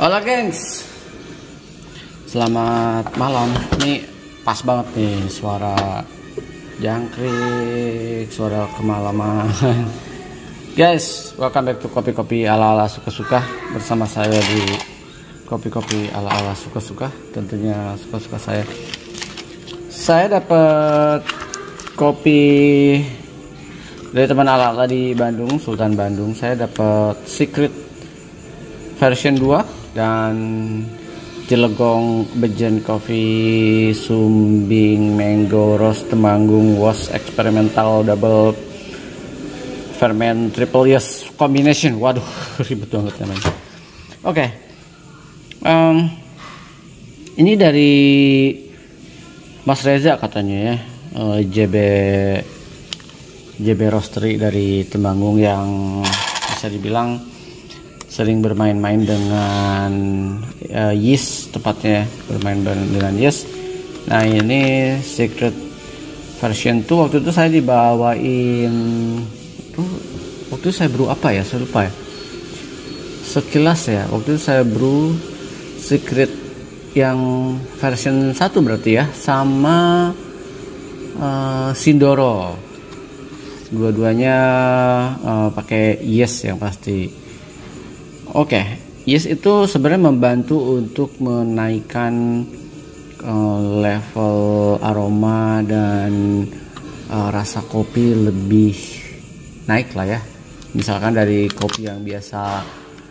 Halo gengs, selamat malam. Ini pas banget nih suara jangkrik, suara kemalaman. Guys, welcome back to kopi-kopi ala-ala suka-suka. Bersama saya di kopi-kopi ala-ala suka-suka. Tentunya suka-suka saya. Saya dapat kopi dari teman ala-ala di Bandung, Sultan Bandung. Saya dapat Secret version 2 dan Cilegong Bejen Coffee Sumbing Mango Roast Temanggung Was Experimental Double Ferment Triple Yes Combination. Waduh, ribet banget namanya. Oke. Ini dari Mas Reza katanya ya, JB Roastery dari Temanggung yang bisa dibilang sering bermain-main dengan yeast, tepatnya bermain dengan yeast. Nah, ini Secret version 2. Waktu itu saya dibawain waktu itu saya brew apa ya, saya lupa ya, sekilas ya. Waktu itu saya brew Secret yang version 1 berarti ya, sama Sindoro. Dua-duanya pakai yeast yang pasti. Oke, yeast itu sebenarnya membantu untuk menaikkan level aroma dan rasa kopi lebih naik lah ya. Misalkan dari kopi yang biasa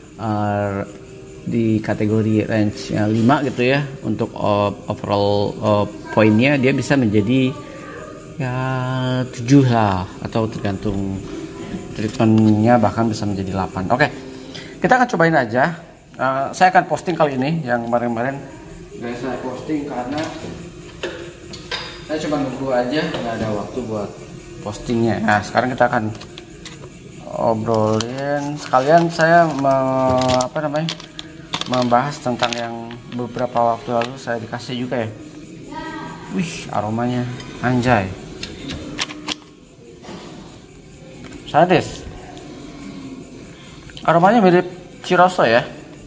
di kategori range 5 gitu ya, untuk overall poinnya dia bisa menjadi ya 7 lah, atau tergantung treatmentnya bahkan bisa menjadi 8. Oke. Kita akan cobain aja. Saya akan posting kali ini. Yang kemarin-kemarin gak saya posting karena saya coba nunggu aja, nggak ada waktu buat postingnya. Nah, sekarang kita akan obrolin. Sekalian saya membahas tentang yang beberapa waktu lalu saya dikasih juga ya. Wih, aromanya anjay. Sadis. Aromanya mirip Ciroso ya.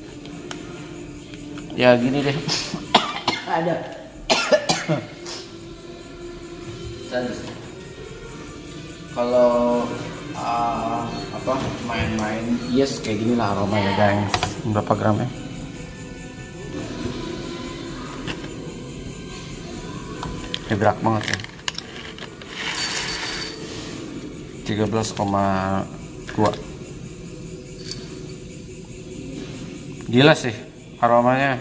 Ya gini deh. Ada. Kalau main-main yes kayak gini lah aromanya guys. Berapa gram ya? Gebrak banget ya. 13,2. Gila sih aromanya,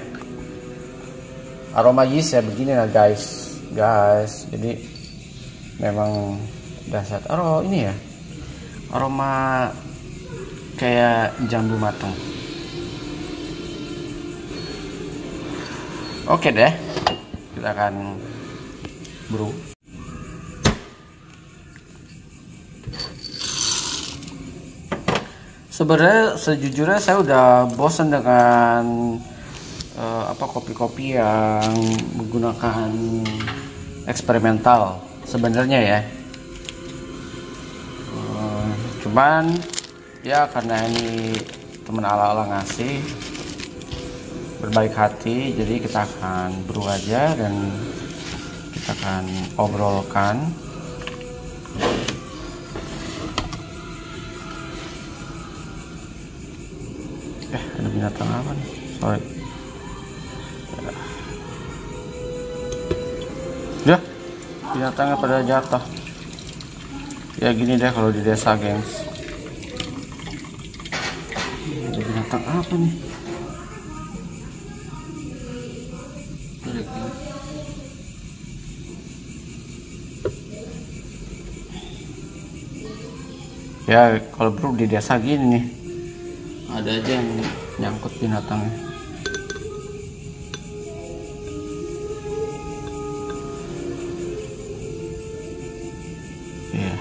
aroma yeast ya begini lah guys. Jadi memang dasar ini ya, aroma kayak jambu matang. Oke deh, kita akan brew. Sebenarnya sejujurnya saya udah bosan dengan kopi-kopi yang menggunakan eksperimental sebenarnya ya. Cuman ya karena ini teman ala-ala ngasih, berbaik hati, jadi kita akan brew aja dan kita akan obrolkan. Ada binatang apa nih? Sorry. Ya, binatangnya pada jatuh. Ya gini deh kalau di desa, gengs. Ada binatang apa nih? Ya kalau bro di desa gini nih, ada aja yang nyangkut binatangnya. Ya.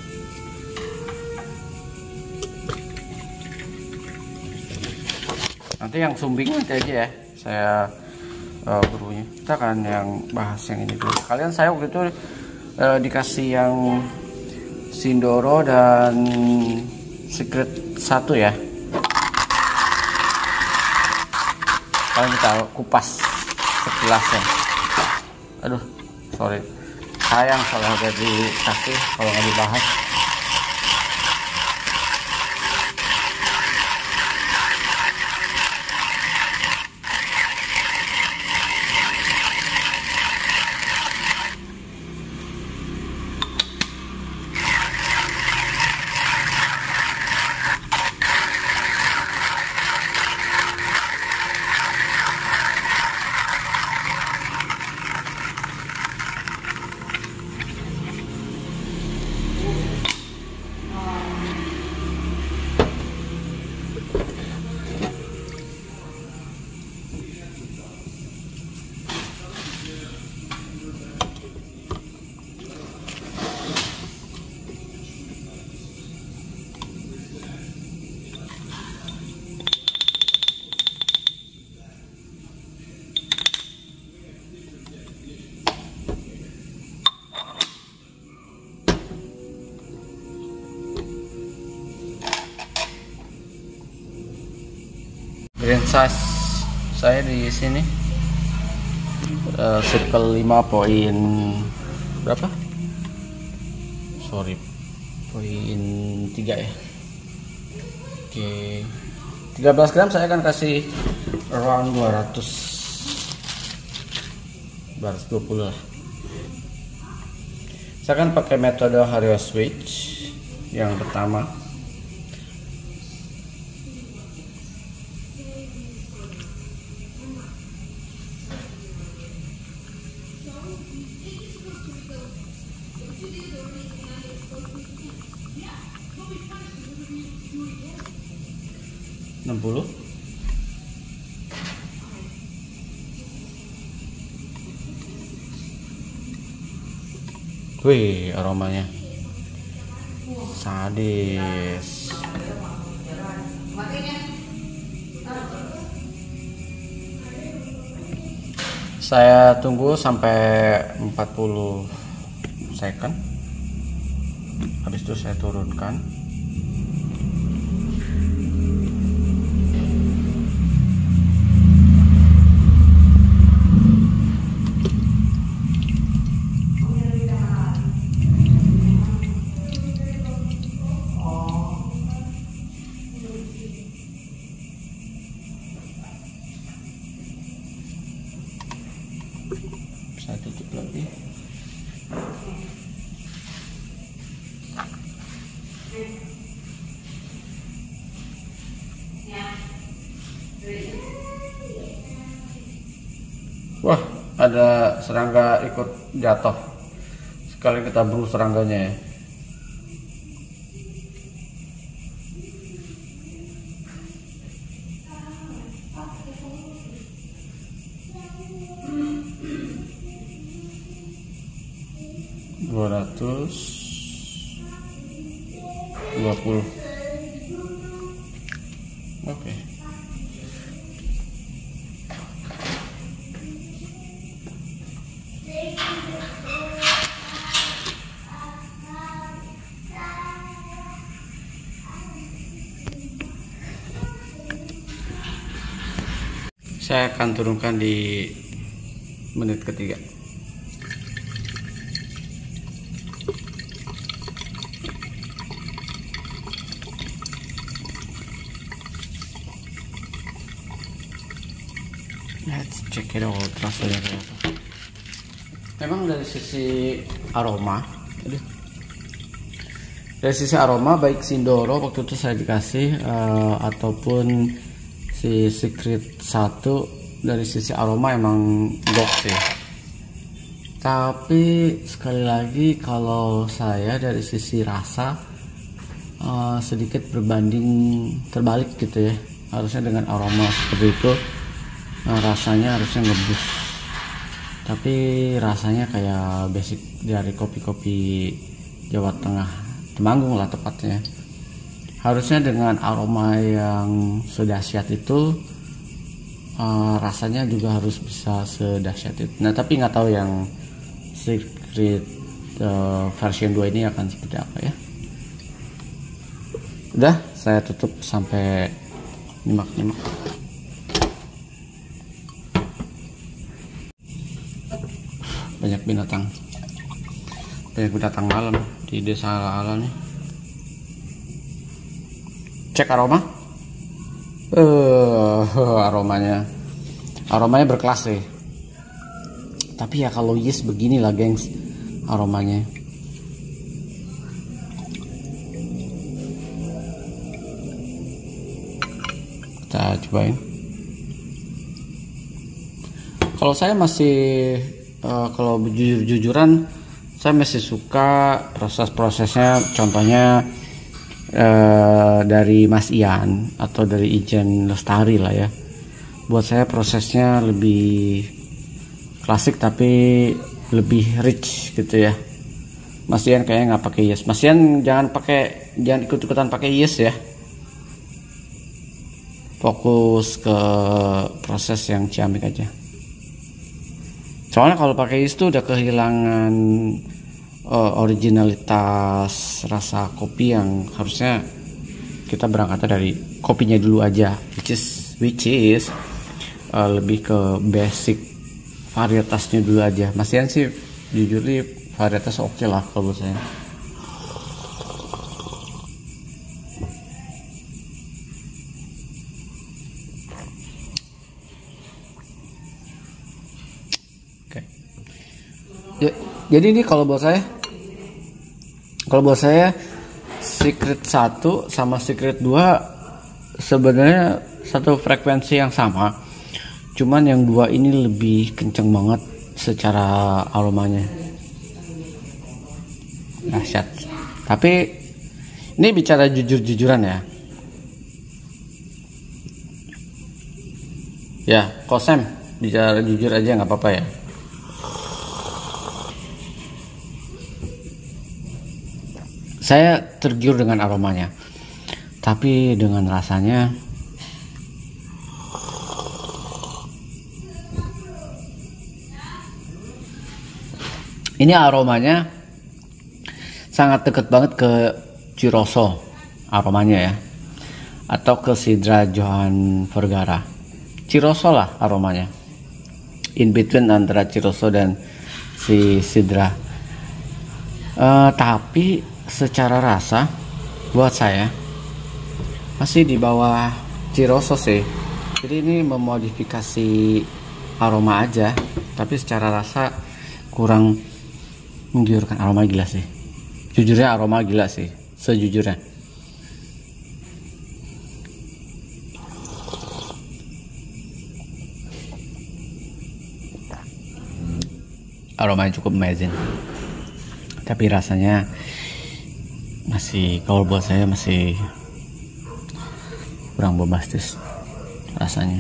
Nanti yang sumbing nanti aja ya saya berunya. Kita akan yang bahas yang ini dulu. Kalian saya waktu itu dikasih yang Sindoro dan Secret 1 ya. Sekarang kita kupas sekilas ya. Aduh, sorry, sayang kalau udah dikasih, kalau nggak dibahas. Green size saya di sini circle 5 poin berapa? Sorry, poin 3 ya. Oke, 13 gram saya akan kasih around 220 lah. Saya akan pakai metode Hario switch yang pertama. Wih, aromanya sadis. Saya tunggu sampai 40 second. Habis itu saya turunkan. Saya tutup lagi. Wah, ada serangga ikut jatuh. Sekali kita buru serangganya ya. $220. Oke. Saya akan turunkan di menit ketiga. Let's check it out rasanya kayak apa. Memang dari sisi aroma, baik Sindoro waktu itu saya dikasih ataupun si Secret 1, dari sisi aroma emang gok sih. Tapi sekali lagi kalau saya dari sisi rasa sedikit berbanding terbalik gitu ya. Harusnya dengan aroma seperti itu rasanya harusnya ngebus, tapi rasanya kayak basic dari kopi-kopi Jawa Tengah, Temanggung lah tepatnya. Harusnya dengan aroma yang sedahsyat itu rasanya juga harus bisa sedahsyat itu. Nah tapi nggak tahu yang Secret version 2 ini akan seperti apa ya. Udah, saya tutup sampai nyimak-nyimak. banyak binatang malam di desa ala-ala nih. Cek aroma. Aromanya berkelas sih. Tapi ya kalau yes beginilah gengs aromanya. Kita cobain. Kalau saya masih kalau jujur-jujuran saya masih suka proses-prosesnya, contohnya dari Mas Ian atau dari Ijen Lestari lah ya. Buat saya prosesnya lebih klasik tapi lebih rich gitu ya. Mas Ian kayaknya nggak pakai yes. Mas Ian jangan ikut-ikutan pakai yes ya. Fokus ke proses yang ciamik aja. Soalnya kalau pakai yes itu udah kehilangan originalitas rasa kopi yang harusnya kita berangkatnya dari kopinya dulu aja, which is lebih ke basic varietasnya dulu aja. Mas Ian sih jujur nih varietas oke lah kalau menurut saya. Oke. Jadi ini kalau buat saya Secret 1 sama Secret 2 sebenarnya satu frekuensi yang sama, cuman yang dua ini lebih kenceng banget secara aromanya, dahsyat. Tapi ini bicara jujur-jujuran ya Kosem bicara jujur aja nggak apa-apa ya. Saya tergiur dengan aromanya, tapi dengan rasanya ini aromanya sangat dekat banget ke Ciroso aromanya ya, atau ke Sidra Johan Vergara. Ciroso lah aromanya, in between antara Ciroso dan si Sidra. Tapi secara rasa buat saya masih di bawah Ciroso sih. Jadi ini memodifikasi aroma aja, tapi secara rasa kurang menggiurkan. Aroma gila sih, jujurnya aroma gila sih, sejujurnya. Aromanya cukup amazing, tapi rasanya masih, kalau buat saya masih kurang bombastis rasanya.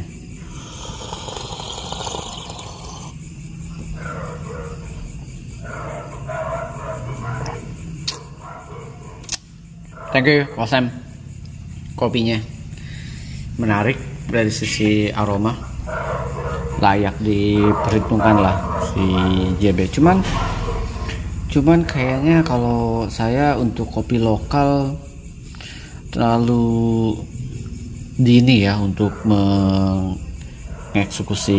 Thank you Kosem, kopinya menarik dari sisi aroma, layak diperhitungkan lah si JB. Cuman kayaknya kalau saya untuk kopi lokal terlalu dini ya untuk mengeksekusi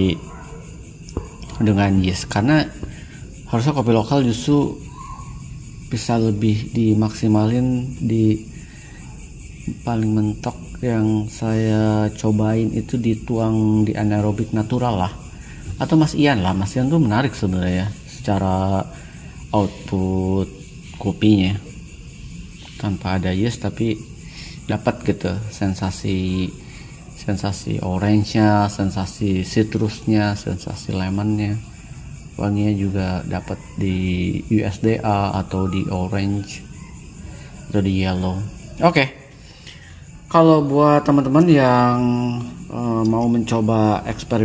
dengan yes, karena harusnya kopi lokal justru bisa lebih dimaksimalin. Di paling mentok yang saya cobain itu dituang di anaerobik natural lah, atau Mas Ian tuh menarik sebenarnya ya, secara output kopinya tanpa ada yes, tapi dapat gitu sensasi orange-nya, sensasi citrusnya, sensasi lemonnya. Wanginya juga dapat di USDA atau di orange atau di yellow. Oke. Kalau buat teman-teman yang mau mencoba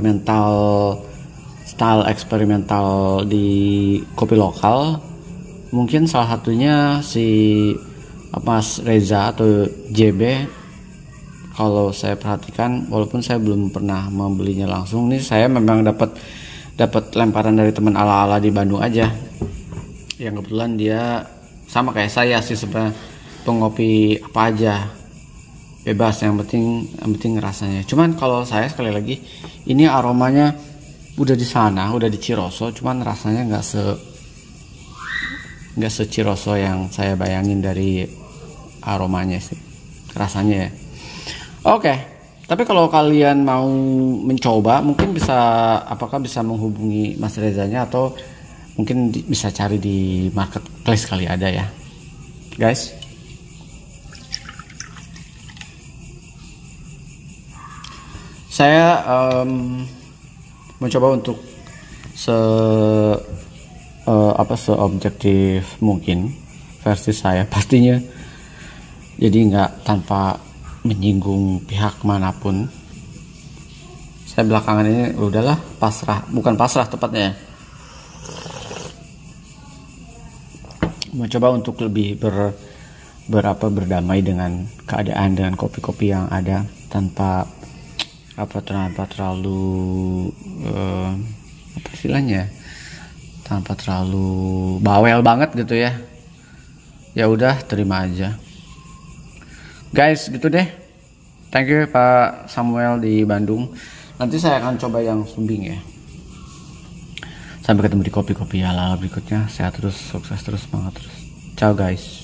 style eksperimental di kopi lokal, mungkin salah satunya si Mas Reza atau JB. Kalau saya perhatikan, walaupun saya belum pernah membelinya langsung, nih saya memang dapat lemparan dari teman ala-ala di Bandung aja, yang kebetulan dia sama kayak saya sih sebenarnya, pengopi apa aja bebas, yang penting rasanya. Cuman kalau saya sekali lagi, ini aromanya udah di sana, udah di Ciroso, cuman rasanya nggak se Ciroso yang saya bayangin dari aromanya sih, rasanya ya. Oke, tapi kalau kalian mau mencoba, mungkin apakah bisa menghubungi Mas Rezanya, atau mungkin bisa cari di marketplace kali ada ya, guys. Saya mencoba untuk seobjektif mungkin versi saya pastinya, jadi nggak tanpa menyinggung pihak manapun. Saya belakangan ini udahlah pasrah, bukan pasrah tepatnya, mencoba untuk lebih berdamai dengan keadaan, dengan kopi-kopi yang ada, tanpa terlalu apa istilahnya, tanpa terlalu bawel banget gitu ya. Ya udah, terima aja guys, gitu deh. Thank you Pak Samuel di Bandung. Nanti saya akan coba yang Sumbing ya. Sampai ketemu di kopi-kopi halal berikutnya. Sehat terus, sukses terus, semangat terus. Ciao guys.